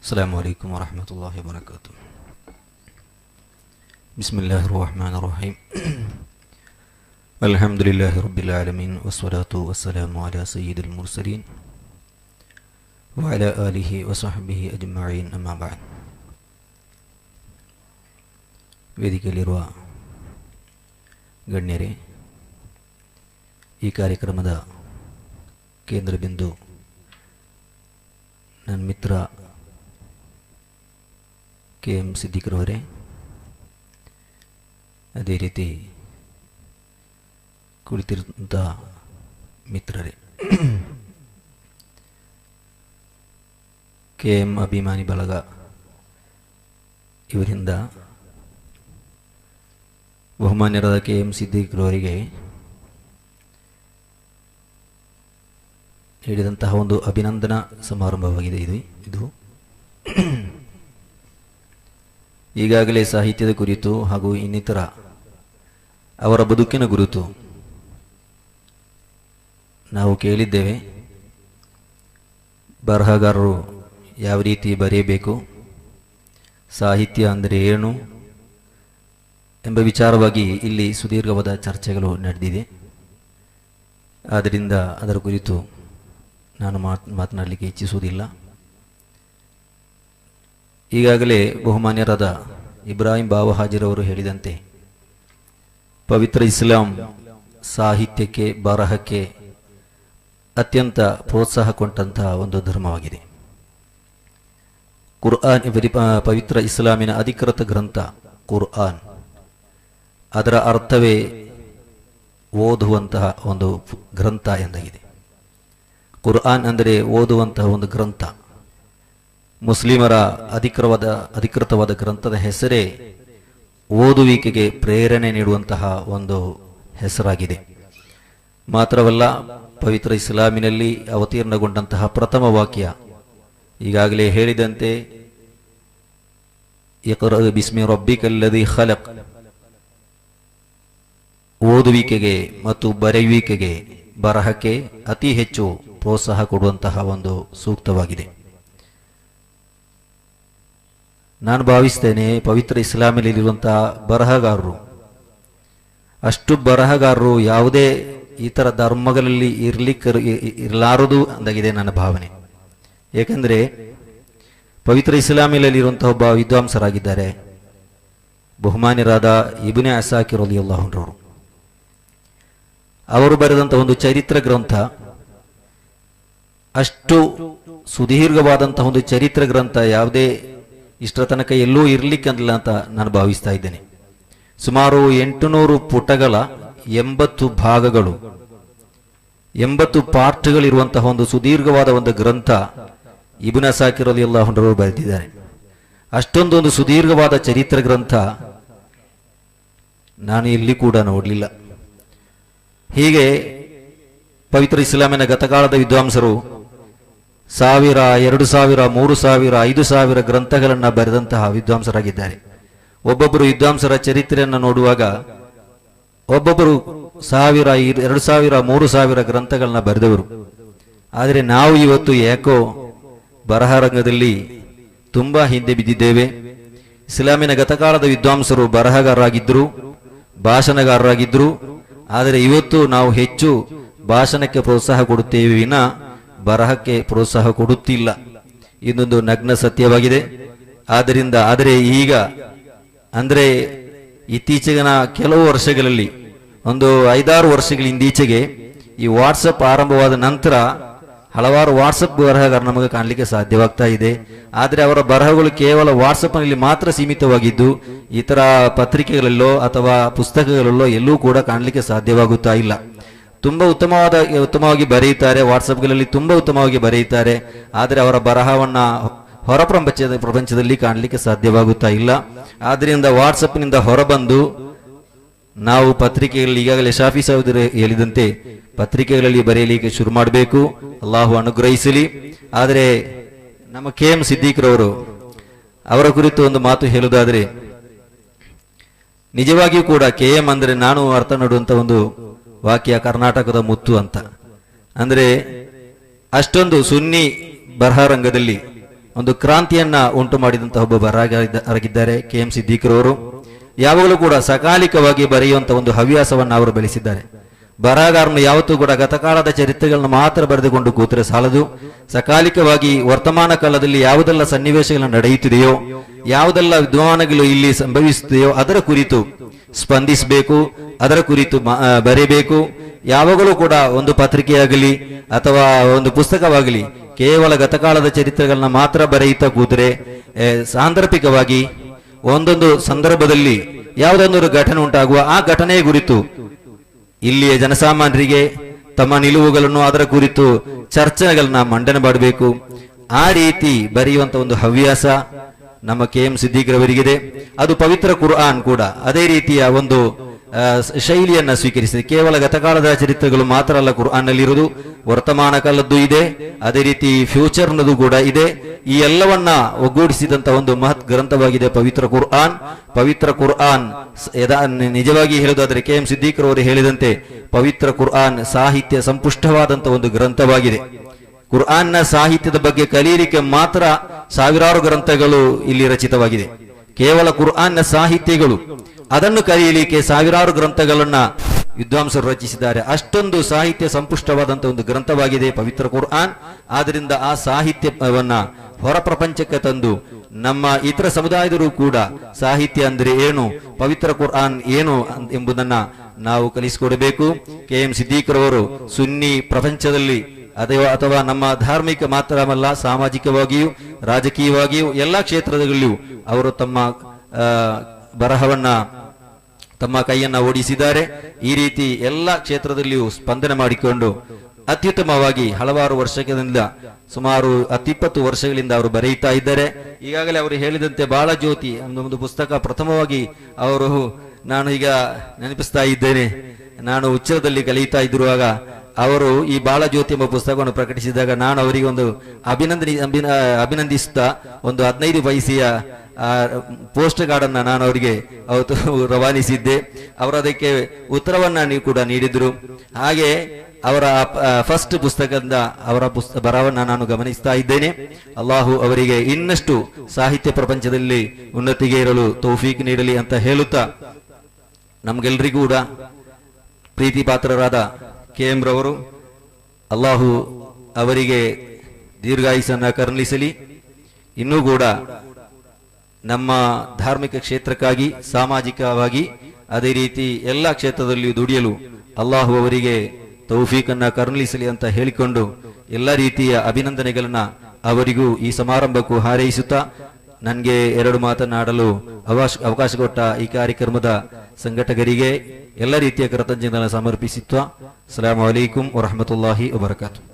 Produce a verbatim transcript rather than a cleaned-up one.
السلام عليكم ورحمة الله وبركاته. بسم الله الرحمن الرحيم. الحمد لله رب العالمين والصلاة والسلام على سيد المرسلين وعلى آله وصحبه أجمعين أما بعد. ವೇದಿಕೆಯಲ್ಲಿರುವ ಗಣ್ಯರೇ, ಈ ಕಾರ್ಯಕ್ರಮದ ಕೇಂದ್ರ ಬಿಂದು ನನ್ನ ಮಿತ್ರ ಕೆ ಎಂ ಸಿದ್ದಿಕ್ರವರೇ, ಅದೇ ರೀತಿ ಕುಳಿತಿರುವಂಥ ಮಿತ್ರರೇ, ಕೆ ಎಂ ಅಭಿಮಾನಿ ಬಳಗ ಇವರಿಂದ ಬಹುಮಾನ್ಯರಾದ ಕೆ ಎಂ ಸಿದ್ದಿಕ್ರವರಿಗೆ ನೀಡಿದಂತಹ ಒಂದು ಅಭಿನಂದನಾ ಸಮಾರಂಭವಾಗಿದೆ. ಇದು ಇದು ಈಗಾಗಲೇ ಸಾಹಿತ್ಯದ ಕುರಿತು ಹಾಗೂ ಇನ್ನಿತರ ಅವರ ಬದುಕಿನ ಕುರಿತು ನಾವು ಕೇಳಿದ್ದೇವೆ. ಬರಹಗಾರರು ಯಾವ ರೀತಿ ಬರೆಯಬೇಕು, ಸಾಹಿತ್ಯ ಅಂದರೆ ಏನು ಎಂಬ ವಿಚಾರವಾಗಿ ಇಲ್ಲಿ ಸುದೀರ್ಘವಾದ ಚರ್ಚೆಗಳು ನಡೆದಿದೆ. ಆದ್ದರಿಂದ ಅದರ ಕುರಿತು ನಾನು ಮಾತ್ ಮಾತನಾಡಲಿಕ್ಕೆ ಇಚ್ಛಿಸುವುದಿಲ್ಲ. ಈಗಾಗಲೇ ಬಹುಮಾನ್ಯರಾದ ಇಬ್ರಾಹಿಂ ಬಾವ ಹಾಜಿರವರು ಹೇಳಿದಂತೆ, ಪವಿತ್ರ ಇಸ್ಲಾಂ ಸಾಹಿತ್ಯಕ್ಕೆ, ಬರಹಕ್ಕೆ ಅತ್ಯಂತ ಪ್ರೋತ್ಸಾಹ ಕೊಟ್ಟಂತಹ ಒಂದು ಧರ್ಮವಾಗಿದೆ. ಕುರ್ಆನ್, ಪವಿತ್ರ ಇಸ್ಲಾಮಿನ ಅಧಿಕೃತ ಗ್ರಂಥ ಕುರ್ಆನ್, ಅದರ ಅರ್ಥವೇ ಓದುವಂತಹ ಒಂದು ಗ್ರಂಥ ಎಂದಾಗಿದೆ. ಕುರ್ಆನ್ ಅಂದರೆ ಓದುವಂತಹ ಒಂದು ಗ್ರಂಥ. ಮುಸ್ಲಿಮರ ಅಧಿಕೃತವಾದ ಅಧಿಕೃತವಾದ ಗ್ರಂಥದ ಹೆಸರೇ ಓದುವಿಕೆಗೆ ಪ್ರೇರಣೆ ನೀಡುವಂತಹ ಒಂದು ಹೆಸರಾಗಿದೆ. ಮಾತ್ರವಲ್ಲ, ಪವಿತ್ರ ಇಸ್ಲಾಮಿನಲ್ಲಿ ಅವತೀರ್ಣಗೊಂಡಂತಹ ಪ್ರಥಮ ವಾಕ್ಯ ಈಗಾಗಲೇ ಹೇಳಿದಂತೆ ಇಕ್ರಾ ಬಿಸ್ಮಿ ರಬ್ಬಿಕಲ್ಲದಿ ಖಲಕ್, ಓದುವಿಕೆಗೆ ಮತ್ತು ಬರೆಯುವಿಕೆಗೆ, ಬರಹಕ್ಕೆ ಅತಿ ಹೆಚ್ಚು ಪ್ರೋತ್ಸಾಹ ಕೊಡುವಂತಹ ಒಂದು ಸೂಕ್ತವಾಗಿದೆ. ನಾನು ಭಾವಿಸ್ತೇನೆ, ಪವಿತ್ರ ಇಸ್ಲಾಮಿನಲ್ಲಿರುವಂತಹ ಬರಹಗಾರರು, ಅಷ್ಟು ಬರಹಗಾರರು ಯಾವುದೇ ಇತರ ಧರ್ಮಗಳಲ್ಲಿ ಇರ್ಲಿಕ್ಕೆ ಇರಲಾರದು ಅಂದಾಗಿದೆ ನನ್ನ ಭಾವನೆ. ಏಕೆಂದರೆ ಪವಿತ್ರ ಇಸ್ಲಾಮಿನಲ್ಲಿರುವಂತಹ ಒಬ್ಬ ವಿದ್ವಾಂಸರಾಗಿದ್ದಾರೆ, ಬಹುಮಾನ್ಯರಾದ ಇಬ್ನೆ ಅಸಾಕಿರ್ ರಲಿಯಲ್ಲಾಹು ಅನ್ಹು. ಅವರು ಬರೆದಂತಹ ಒಂದು ಚರಿತ್ರ ಗ್ರಂಥ, ಅಷ್ಟು ಸುದೀರ್ಘವಾದಂತಹ ಒಂದು ಚರಿತ್ರ ಗ್ರಂಥ ಯಾವುದೇ ಇಷ್ಟರ ತನಕ ಎಲ್ಲೂ ಇರ್ಲಿಕ್ಕಿಲ್ಲ ಅಂತ ನಾನು ಭಾವಿಸ್ತಾ ಇದ್ದೇನೆ. ಸುಮಾರು ಎಂಟುನೂರು ಪುಟಗಳ ಎಂಬತ್ತು ಭಾಗಗಳು, ಎಂಬತ್ತು ಪಾರ್ಟ್ಗಳಿರುವಂತಹ ಒಂದು ಸುದೀರ್ಘವಾದ ಒಂದು ಗ್ರಂಥ ಇಬ್ನೆ ಅಸಾಕಿರ್ ರಲಿಯಲ್ಲಾಹು ಅನ್ಹು ಬರೆದಿದ್ದಾರೆ. ಅಷ್ಟೊಂದು ಒಂದು ಸುದೀರ್ಘವಾದ ಚರಿತ್ರ ಗ್ರಂಥ ನಾನು ಎಲ್ಲಿ ಕೂಡ ನೋಡಲಿಲ್ಲ. ಹೀಗೆ ಪವಿತ್ರ ಇಸ್ಲಾಮಿನ ಗತಕಾಲದ ವಿದ್ವಾಂಸರು ಸಾವಿರ, ಎರಡು ಸಾವಿರ, ಮೂರು ಸಾವಿರ, ಐದು ಸಾವಿರ ಗ್ರಂಥಗಳನ್ನು ಬರೆದಂತಹ ವಿದ್ವಾಂಸರಾಗಿದ್ದಾರೆ. ಒಬ್ಬೊಬ್ಬರು ವಿದ್ವಾಂಸರ ಚರಿತ್ರೆಯನ್ನು ನೋಡುವಾಗ ಒಬ್ಬೊಬ್ಬರು ಸಾವಿರ, ಎರಡು ಸಾವಿರ, ಮೂರು ಸಾವಿರ ಗ್ರಂಥಗಳನ್ನ ಬರೆದವರು. ಆದರೆ ನಾವು ಇವತ್ತು ಯಾಕೋ ಬರಹ ರಂಗದಲ್ಲಿ ತುಂಬಾ ಹಿಂದೆ ಬಿದ್ದಿದ್ದೇವೆ. ಇಸ್ಲಾಮಿನ ಗತಕಾಲದ ವಿದ್ವಾಂಸರು ಬರಹಗಾರರಾಗಿದ್ದರು, ಭಾಷಣಗಾರರಾಗಿದ್ದರು. ಆದರೆ ಇವತ್ತು ನಾವು ಹೆಚ್ಚು ಭಾಷಣಕ್ಕೆ ಪ್ರೋತ್ಸಾಹ ಕೊಡುತ್ತೇವೆ ವಿನ ಬರಹಕ್ಕೆ ಪ್ರೋತ್ಸಾಹ ಕೊಡುತ್ತಿಲ್ಲ. ಇದೊಂದು ನಗ್ನ ಸತ್ಯವಾಗಿದೆ. ಆದ್ದರಿಂದ ಆದರೆ ಈಗ ಅಂದ್ರೆ ಇತ್ತೀಚೆಗಿನ ಕೆಲವು ವರ್ಷಗಳಲ್ಲಿ, ಒಂದು ಐದಾರು ವರ್ಷಗಳ ಹಿಂದೀಚೆಗೆ ಈ ವಾಟ್ಸಪ್ ಆರಂಭವಾದ ನಂತರ ಹಲವಾರು ವಾಟ್ಸಪ್ ಬರಹಗಾರ ನಮಗೆ ಕಾಣಲಿಕ್ಕೆ ಸಾಧ್ಯವಾಗ್ತಾ ಇದೆ. ಆದರೆ ಅವರ ಬರಹಗಳು ಕೇವಲ ವಾಟ್ಸಪ್ ನಲ್ಲಿ ಮಾತ್ರ ಸೀಮಿತವಾಗಿದ್ದು ಇತರ ಪತ್ರಿಕೆಗಳಲ್ಲೋ ಅಥವಾ ಪುಸ್ತಕಗಳಲ್ಲೋ ಎಲ್ಲೂ ಕೂಡ ಕಾಣಲಿಕ್ಕೆ ಸಾಧ್ಯವಾಗುತ್ತಾ ಇಲ್ಲ. ತುಂಬಾ ಉತ್ತಮವಾದ ಉತ್ತಮವಾಗಿ ಬರೆಯುತ್ತಾರೆ, ವಾಟ್ಸಪ್ಗಳಲ್ಲಿ ತುಂಬಾ ಉತ್ತಮವಾಗಿ ಬರೆಯುತ್ತಾರೆ. ಆದರೆ ಅವರ ಬರಹವನ್ನ ಹೊರ ಪ್ರಪಂಚದ ಪ್ರಪಂಚದಲ್ಲಿ ಕಾಣಲಿಕ್ಕೆ ಸಾಧ್ಯವಾಗುತ್ತಾ ಇಲ್ಲ. ಆದ್ರಿಂದ ವಾಟ್ಸಪ್ನಿಂದ ಹೊರಬಂದು ನಾವು ಪತ್ರಿಕೆಗಳಲ್ಲಿ, ಈಗಾಗಲೇ ಶಾಫಿ ಸಹೋದರ ಹೇಳಿದಂತೆ, ಪತ್ರಿಕೆಗಳಲ್ಲಿ ಬರೆಯಲಿಕ್ಕೆ ಶುರು ಮಾಡಬೇಕು. ಅಲ್ಲಾಹು ಅನುಗ್ರಹಿಸಲಿ. ಆದರೆ ನಮ್ಮ ಕೆ ಎಂ ಸಿದ್ದಿಕ್ರವರು, ಅವರ ಕುರಿತು ಒಂದು ಮಾತು ಹೇಳುವುದಾದರೆ, ನಿಜವಾಗಿಯೂ ಕೂಡ ಕೆ ಎಂ ಅಂದ್ರೆ ನಾನು ಅರ್ಥ ನೋಡುವಂತ ಒಂದು ವಾಕ್ಯ ಕರ್ನಾಟಕದ ಮುತ್ತು ಅಂತ. ಅಂದ್ರೆ ಅಷ್ಟೊಂದು ಸುನ್ನಿ ಬರಹ ರಂಗದಲ್ಲಿ ಒಂದು ಕ್ರಾಂತಿಯನ್ನ ಉಂಟು ಮಾಡಿದಂತಹ ಒಬ್ಬ ಬರಹಗಾರರಾಗಿದ್ದಾರೆ ಕೆ ಎಂ ಸಿದ್ದೀಕ್ರವರು. ಯಾವಾಗಲೂ ಕೂಡ ಸಕಾಲಿಕವಾಗಿ ಬರೆಯುವಂತ ಒಂದು ಹವ್ಯಾಸವನ್ನು ಅವರು ಬೆಳೆಸಿದ್ದಾರೆ. ಬರಹಗಾರನು ಯಾವತ್ತೂ ಕೂಡ ಗತಕಾಲದ ಚರಿತ್ರೆಗಳನ್ನು ಮಾತ್ರ ಬರೆದುಕೊಂಡು ಕೂತರೆ ಸಾಲದು. ಸಕಾಲಿಕವಾಗಿ ವರ್ತಮಾನ ಕಾಲದಲ್ಲಿ ಯಾವುದೆಲ್ಲ ಸನ್ನಿವೇಶಗಳು ನಡೆಯುತ್ತಿದೆಯೋ, ಯಾವುದೆಲ್ಲ ವಿದ್ಯಮಾನಗಳು ಇಲ್ಲಿ ಸಂಭವಿಸುತ್ತದೆಯೋ ಅದರ ಕುರಿತು ಸ್ಪಂದಿಸಬೇಕು, ಅದರ ಕುರಿತು ಬರೆಯಬೇಕು. ಯಾವಾಗಲೂ ಕೂಡ ಒಂದು ಪತ್ರಿಕೆಯಾಗಲಿ ಅಥವಾ ಒಂದು ಪುಸ್ತಕವಾಗಲಿ ಕೇವಲ ಗತಕಾಲದ ಚರಿತ್ರೆಗಳನ್ನ ಮಾತ್ರ ಬರೆಯುತ್ತಾ ಕೂತರೆ ಸಾಂದರ್ಭಿಕವಾಗಿ ಒಂದೊಂದು ಸಂದರ್ಭದಲ್ಲಿ ಯಾವುದೊಂದು ಘಟನೆ ಉಂಟಾಗುವ ಆ ಘಟನೆಯ ಕುರಿತು ಇಲ್ಲಿಯ ಜನಸಾಮಾನ್ಯರಿಗೆ ತಮ್ಮ ನಿಲುವುಗಳನ್ನು ಅದರ ಕುರಿತು ಚರ್ಚೆಗಳನ್ನ ಮಂಡನೆ ಮಾಡಬೇಕು. ಆ ರೀತಿ ಬರೆಯುವಂತ ಒಂದು ಹವ್ಯಾಸ ನಮ್ಮ ಕೆ ಎಂ ಸಿದ್ದೀಕ್ರವರಿಗಿದೆ. ಅದು ಪವಿತ್ರ ಕುರ್ಆನ್ ಕೂಡ ಅದೇ ರೀತಿಯ ಒಂದು ಶೈಲಿಯನ್ನ ಸ್ವೀಕರಿಸಿದೆ. ಕೇವಲ ಗತಕಾಲದ ಚರಿತ್ರೆಗಳು ಮಾತ್ರ ಅಲ್ಲ ಕುರ್ಆನ್ ನಲ್ಲಿ ಇರುವುದು, ವರ್ತಮಾನ ಕಾಲದ್ದು ಇದೆ, ಅದೇ ರೀತಿ ಫ್ಯೂಚರ್ನದು ಕೂಡ ಇದೆ. ಈ ಎಲ್ಲವನ್ನ ಒಗ್ಗೂಡಿಸಿದಂತ ಒಂದು ಮಹತ್ ಗ್ರಂಥವಾಗಿದೆ ಪವಿತ್ರ ಕುರ್ಆನ್. ಪವಿತ್ರ ಕುರ್ಆನ್ ನಿಜವಾಗಿ ಹೇಳುವುದಾದ್ರೆ ಕೆ ಎಂ ಸಿದ್ದೀಕ್ರವರು ಹೇಳಿದಂತೆ ಪವಿತ್ರ ಕುರ್ಆನ್ ಸಾಹಿತ್ಯ ಸಂಪುಷ್ಟವಾದಂತ ಒಂದು ಗ್ರಂಥವಾಗಿದೆ. ಕುರ್ಆನ್ನ ಸಾಹಿತ್ಯದ ಬಗ್ಗೆ ಕಲಿಯಲಿಕ್ಕೆ ಮಾತ್ರ ಸಾವಿರಾರು ಗ್ರಂಥಗಳು ಇಲ್ಲಿ ರಚಿತವಾಗಿದೆ. ಕೇವಲ ಕುರ್ಆನ್ನ ಸಾಹಿತ್ಯಗಳು ಅದನ್ನು ಕಲಿಯಲಿಕ್ಕೆ ಸಾವಿರಾರು ಗ್ರಂಥಗಳನ್ನ ವಿದ್ವಾಂಸರು ರಚಿಸಿದ್ದಾರೆ. ಅಷ್ಟೊಂದು ಸಾಹಿತ್ಯ ಸಂಪುಷ್ಟವಾದಂತಹ ಒಂದು ಗ್ರಂಥವಾಗಿದೆ ಪವಿತ್ರ ಕುರ್ಆನ್. ಆದ್ರಿಂದ ಆ ಸಾಹಿತ್ಯವನ್ನ ಹೊರ ಪ್ರಪಂಚಕ್ಕೆ ತಂದು ನಮ್ಮ ಇತರ ಸಮುದಾಯದರು ಕೂಡ ಸಾಹಿತ್ಯ ಅಂದ್ರೆ ಏನು, ಪವಿತ್ರ ಕುರ್ಆನ್ ಏನು ಎಂಬುದನ್ನ ನಾವು ಕಲಿಸಿಕೊಡಬೇಕು. ಕೆ ಎಂ ಸಿದ್ದೀಕ್ರವರು ಸುನ್ನಿ ಪ್ರಪಂಚದಲ್ಲಿ ಅಥವಾ ಅಥವಾ ನಮ್ಮ ಧಾರ್ಮಿಕ ಮಾತ್ರವಲ್ಲ, ಸಾಮಾಜಿಕವಾಗಿಯೂ ರಾಜಕೀಯವಾಗಿಯೂ ಎಲ್ಲಾ ಕ್ಷೇತ್ರದಲ್ಲಿಯೂ ಅವರು ತಮ್ಮ ಬರಹವನ್ನ ತಮ್ಮ ಕೈಯನ್ನ ಓಡಿಸಿದ್ದಾರೆ. ಈ ರೀತಿ ಎಲ್ಲಾ ಕ್ಷೇತ್ರದಲ್ಲಿಯೂ ಸ್ಪಂದನೆ ಮಾಡಿಕೊಂಡು ಅತ್ಯುತ್ತಮವಾಗಿ ಹಲವಾರು ವರ್ಷಗಳಿಂದ ಸುಮಾರು ಹತ್ತಿಪ್ಪತ್ತು ವರ್ಷಗಳಿಂದ ಅವರು ಬರೆಯುತ್ತಾ ಇದ್ದಾರೆ. ಈಗಾಗಲೇ ಅವರು ಹೇಳಿದಂತೆ ಬಾಳ ಜ್ಯೋತಿ ಒಂದು ಪುಸ್ತಕ ಪ್ರಥಮವಾಗಿ ಅವರು, ನಾನು ಈಗ ನೆನಪಿಸ್ತಾ ಇದ್ದೇನೆ, ನಾನು ಉಚ್ಚರದಲ್ಲಿ ಕಲಿಯುತ್ತಾ ಇದ್ದಿರುವಾಗ ಅವರು ಈ ಬಾಳ ಜ್ಯೋತಿ ಎಂಬ ಪುಸ್ತಕವನ್ನು ಪ್ರಕಟಿಸಿದಾಗ ನಾನು ಅವರಿಗೆ ಒಂದು ಅಭಿನಂದನೆ ಅಭಿನಂದಿಸುತ್ತಾ ಒಂದು ಹದಿನೈದು ಪೈಸೆಯ ಪೋಸ್ಟ್ ಕಾರ್ಡ್ ಅನ್ನ ನಾನು ಅವರಿಗೆ ಅವತ್ತು ರವಾನಿಸಿದ್ದೆ. ಅವರು ಅದಕ್ಕೆ ಉತ್ತರವನ್ನ ನೀವು ಕೂಡ ನೀಡಿದ್ರು. ಹಾಗೆ ಅವರ ಫಸ್ಟ್ ಪುಸ್ತಕದಿಂದ ಅವರ ಪುಸ್ತಕ ಬರಹವನ್ನ ನಾನು ಗಮನಿಸ್ತಾ ಇದ್ದೇನೆ. ಅಲ್ಲಾಹು ಅವರಿಗೆ ಇನ್ನಷ್ಟು ಸಾಹಿತ್ಯ ಪ್ರಪಂಚದಲ್ಲಿ ಉನ್ನತಿಗೆ ಇರಲು ತೌಫೀಕ್ ನೀಡಲಿ ಅಂತ ಹೇಳುತ್ತಾ, ನಮ್ಗೆಲ್ರಿಗೂ ಕೂಡ ಪ್ರೀತಿ ಪಾತ್ರರಾದ ಕೆ ಎಂ ರವರು ಅಲ್ಲಾಹು ಅವರಿಗೆ ದೀರ್ಘಾಯುಸನ್ನ ಕರುಣಿಸಲಿ. ಇನ್ನೂ ಕೂಡ ನಮ್ಮ ಧಾರ್ಮಿಕ ಕ್ಷೇತ್ರಕ್ಕಾಗಿ, ಸಾಮಾಜಿಕವಾಗಿ, ಅದೇ ರೀತಿ ಎಲ್ಲ ಕ್ಷೇತ್ರದಲ್ಲಿಯೂ ದುಡಿಯಲು ಅಲ್ಲಾಹು ಅವರಿಗೆ ತೌಫೀಕನ್ನ ಕರುಣಿಸಲಿ ಅಂತ ಹೇಳಿಕೊಂಡು ಎಲ್ಲ ರೀತಿಯ ಅಭಿನಂದನೆಗಳನ್ನ ಅವರಿಗೂ ಈ ಸಮಾರಂಭಕ್ಕೂ ಹಾರೈಸುತ್ತಾ ನನಗೆ ಎರಡು ಮಾತನಾಡಲು ಅವಕಾಶ ಅವಕಾಶ ಕೊಟ್ಟ ಈ ಕಾರ್ಯಕ್ರಮದ ಸಂಘಟಕರಿಗೆ ಎಲ್ಲ ರೀತಿಯ ಕೃತಜ್ಞತೆಗಳನ್ನು ಸಮರ್ಪಿಸುತ್ತಾ ಅಸ್ಸಲಾಮು ಅಲೈಕುಂ ವರಹಮತುಲ್ಲಾಹಿ ವಬರಕಾತುಹು.